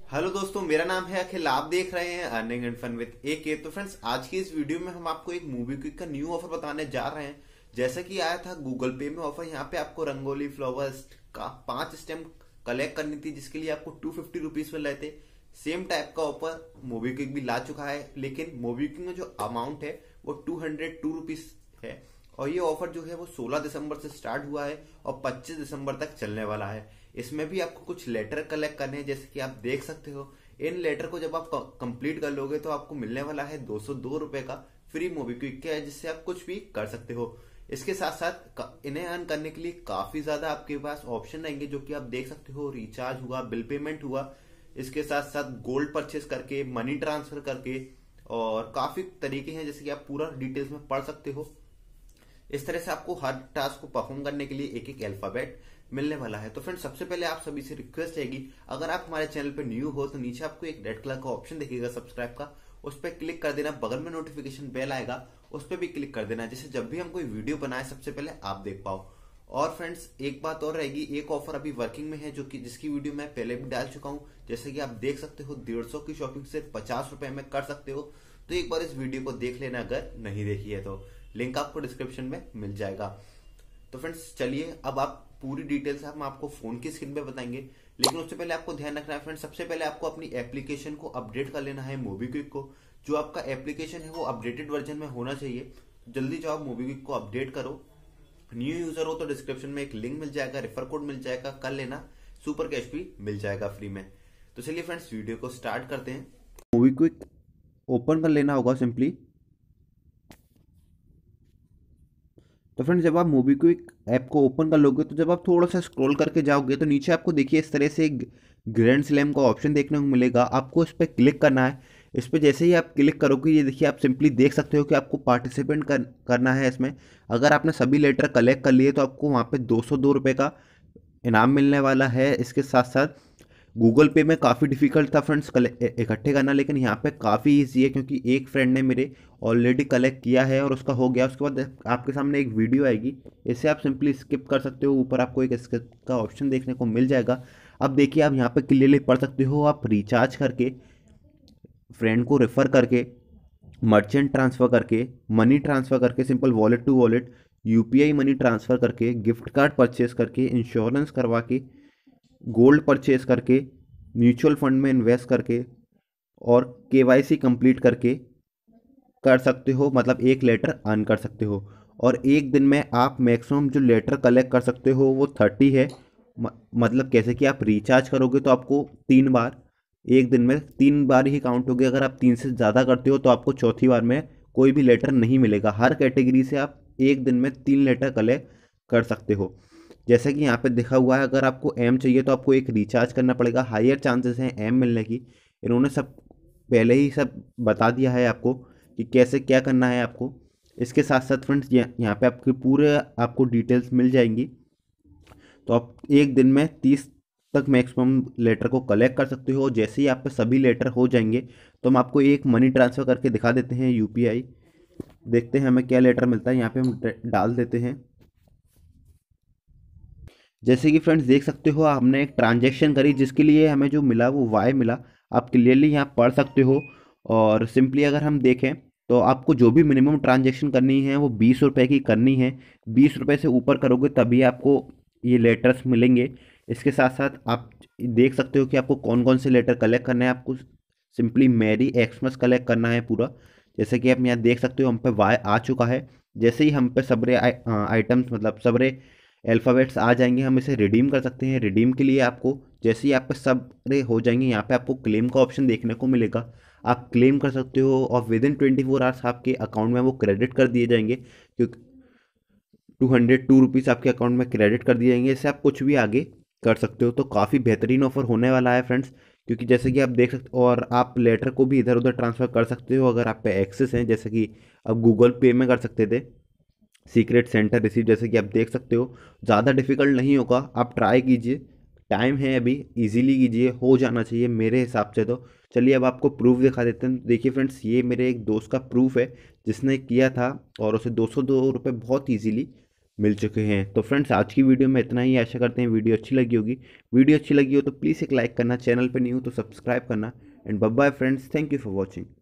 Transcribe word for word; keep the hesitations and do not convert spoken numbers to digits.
Hello दोस्तों, मेरा नाम है अखिल। आप देख रहे हैं earning and fun with A K. तो फ्रेंड्स, आज की इस वीडियो में हम आपको एक मूवी क्विक का न्यू ऑफर बताने जा रहे हैं। जैसा कि आया था गूगल पे में ऑफर, यहाँ पे आपको रंगोली फ्लावर्स का पांच स्टेम्प कलेक्ट करनी थी, जिसके लिए आपको टू फिफ्टी रुपीज मिल रहे थे। सेम टाइप का ऑफर मूवी क्विक भी ला चुका है, लेकिन मूवी क्विक में जो अमाउंट है वो टू हंड्रेड टू रुपीज है। और ये ऑफर जो है वो सोलह दिसंबर से स्टार्ट हुआ है और पच्चीस दिसंबर तक चलने वाला है। इसमें भी आपको कुछ लेटर कलेक्ट करने हैं, जैसे कि आप देख सकते हो। इन लेटर को जब आप कंप्लीट कर लोगे तो आपको मिलने वाला है दो सौ दो रुपए का फ्री मूवी क्विक का, जिससे आप कुछ भी कर सकते हो। इसके साथ साथ इन्हें अर्न करने के लिए काफी ज्यादा आपके पास ऑप्शन रहेंगे, जो कि आप देख सकते हो। रिचार्ज हुआ, बिल पेमेंट हुआ, इसके साथ साथ गोल्ड परचेस करके, मनी ट्रांसफर करके, और काफी तरीके हैं, जैसे कि आप पूरा डिटेल्स में पढ़ सकते हो। इस तरह से आपको हर टास्क को परफॉर्म करने के लिए एक एक अल्फाबेट मिलने वाला है। तो फ्रेंड्स, सबसे पहले आप सभी से रिक्वेस्ट रहेगी, अगर आप हमारे चैनल पे न्यू हो तो नीचे आपको एक रेड कलर का ऑप्शन दिखेगा सब्सक्राइब का, उस पर क्लिक कर देना। बगल में नोटिफिकेशन बेल आएगा, उस पर भी क्लिक कर देना, जिससे जब भी हम कोई वीडियो बनाए सबसे पहले आप देख पाओ। और फ्रेंड्स, एक बात और रहेगी, एक ऑफर अभी वर्किंग में है, जो कि जिसकी वीडियो मैं पहले भी डाल चुका हूं। जैसे कि आप देख सकते हो, डेढ़ सौ की शॉपिंग सिर्फ पचास रुपए में कर सकते हो। तो एक बार इस वीडियो को देख लेना, अगर नहीं देखी है तो लिंक आपको डिस्क्रिप्शन में मिल जाएगा। तो फ्रेंड्स, चलिए अब आप पूरी डिटेल्स हम आपको फोन की स्क्रीन पे बताएंगे, लेकिन उससे पहले आपको ध्यान रखना है फ्रेंड्स, सबसे पहले आपको अपनी एप्लीकेशन को अपडेट कर लेना है मूवी क्विक को। जो आपका एप्लीकेशन है वो अपडेटेड वर्जन में होना चाहिए। जल्दी जाओ, मूवी क्विक को अपडेट करो। न्यू यूजर हो तो डिस्क्रिप्शन में एक लिंक मिल जाएगा, रेफर कोड मिल जाएगा, कर लेना। सुपर कैश भी मिल जाएगा फ्री में। तो चलिए फ्रेंड्स, वीडियो को स्टार्ट करते हैं। मूवी क्विक ओपन कर लेना होगा सिंपली। तो फ्रेंड्स, जब आप मूवी क्विक ऐप को ओपन कर लोगे तो जब आप थोड़ा सा स्क्रॉल करके जाओगे तो नीचे आपको देखिए इस तरह से एक ग्रैंड स्लैम का ऑप्शन देखने को मिलेगा। आपको इस पर क्लिक करना है। इस पर जैसे ही आप क्लिक करोगे, ये देखिए आप सिंपली देख सकते हो कि आपको पार्टिसिपेंट कर, करना है इसमें। अगर आपने सभी लेटर कलेक्ट कर लिए तो आपको वहाँ पे दो सौ दो रुपये का इनाम मिलने वाला है। इसके साथ साथ गूगल पे में काफ़ी डिफिकल्ट था फ्रेंड्स इकट्ठे करना, लेकिन यहाँ पे काफ़ी इजी है, क्योंकि एक फ्रेंड ने मेरे ऑलरेडी कलेक्ट किया है और उसका हो गया। उसके बाद आपके सामने एक वीडियो आएगी, इसे आप सिंपली स्किप कर सकते हो। ऊपर आपको एक स्किप का ऑप्शन देखने को मिल जाएगा। अब देखिए, आप यहाँ पे क्लियरली पढ़ सकते हो, आप रिचार्ज करके, फ्रेंड को रेफ़र करके, मर्चेंट ट्रांसफ़र करके, मनी ट्रांसफ़र करके, simple wallet to wallet, UPI money transfer करके, गिफ्ट कार्ड परचेस करके, इंश्योरेंस करवा के, गोल्ड परचेस करके, म्यूचुअल फंड में इन्वेस्ट करके और केवाईसी कंप्लीट करके कर सकते हो। मतलब एक लेटर अर्न कर सकते हो। और एक दिन में आप मैक्सिमम जो लेटर कलेक्ट कर सकते हो वो थर्टी है। म- मतलब कैसे कि आप रिचार्ज करोगे तो आपको तीन बार, एक दिन में तीन बार ही काउंट होगी। अगर आप तीन से ज़्यादा करते हो तो आपको चौथी बार में कोई भी लेटर नहीं मिलेगा। हर कैटेगरी से आप एक दिन में तीन लेटर कलेक्ट कर सकते हो। जैसे कि यहाँ पे लिखा हुआ है, अगर आपको एम चाहिए तो आपको एक रिचार्ज करना पड़ेगा। हायर चांसेस हैं एम मिलने की। इन्होंने सब पहले ही सब बता दिया है आपको कि कैसे क्या करना है आपको। इसके साथ साथ फ्रेंड्स, यहाँ पे आपके पूरे आपको डिटेल्स मिल जाएंगी। तो आप एक दिन में तीस तक मैक्सिमम लेटर को कलेक्ट कर सकते हो। जैसे ही आप पे सभी लेटर हो जाएंगे तो हम आपको एक मनी ट्रांसफ़र करके दिखा देते हैं, यूपीआई। देखते हैं हमें क्या लेटर मिलता है। यहाँ पे हम डाल देते हैं। जैसे कि फ्रेंड्स देख सकते हो, हमने एक ट्रांजैक्शन करी, जिसके लिए हमें जो मिला वो वाई मिला। आप क्लियरली यहाँ पढ़ सकते हो। और सिंपली अगर हम देखें तो आपको जो भी मिनिमम ट्रांजैक्शन करनी है वो बीस रुपए की करनी है। बीस रुपए से ऊपर करोगे तभी आपको ये लेटर्स मिलेंगे। इसके साथ साथ आप देख सकते हो कि आपको कौन कौन से लेटर कलेक्ट करने हैं। आपको सिंपली मैरी एक्समस कलेक्ट करना है पूरा। जैसे कि आप यहाँ देख सकते हो, हम पे वाई आ चुका है। जैसे ही हम पे सबरे आइटम्स, मतलब सबरे अल्फ़ाबेट्स आ जाएंगे, हम इसे रिडीम कर सकते हैं। रिडीम के लिए आपको, जैसे ही आप पे सब हो जाएंगे, यहाँ पे आपको क्लेम का ऑप्शन देखने को मिलेगा। आप क्लेम कर सकते हो और within twenty four hours आपके अकाउंट में वो क्रेडिट कर दिए जाएंगे। क्योंकि टू हंड्रेड टू रुपीज़ आपके अकाउंट में क्रेडिट कर दिए जाएंगे। इससे आप कुछ भी आगे कर सकते हो। तो काफ़ी बेहतरीन ऑफर होने वाला है फ्रेंड्स, क्योंकि जैसे कि आप देख सकते हो, और आप लेटर को भी इधर उधर ट्रांसफ़र कर सकते हो अगर आप पे एक्सेस हैं। जैसे कि अब गूगल पे में कर सकते थे, सीक्रेट सेंटर रिसीव, जैसे कि आप देख सकते हो। ज़्यादा डिफिकल्ट नहीं होगा, आप ट्राई कीजिए। टाइम है अभी, इजीली कीजिए, हो जाना चाहिए मेरे हिसाब से तो। चलिए अब आपको प्रूफ दिखा देते हैं। देखिए फ्रेंड्स, ये मेरे एक दोस्त का प्रूफ है, जिसने किया था और उसे दो सौ दो रुपये बहुत ईजीली मिल चुके हैं। तो फ्रेंड्स आज की वीडियो में इतना ही, आशा करते हैं वीडियो अच्छी लगी होगी। वीडियो अच्छी लगी हो तो प्लीज़ एक लाइक करना, चैनल पर नहीं हो तो सब्सक्राइब करना। And bye bye friends, thank you for watching.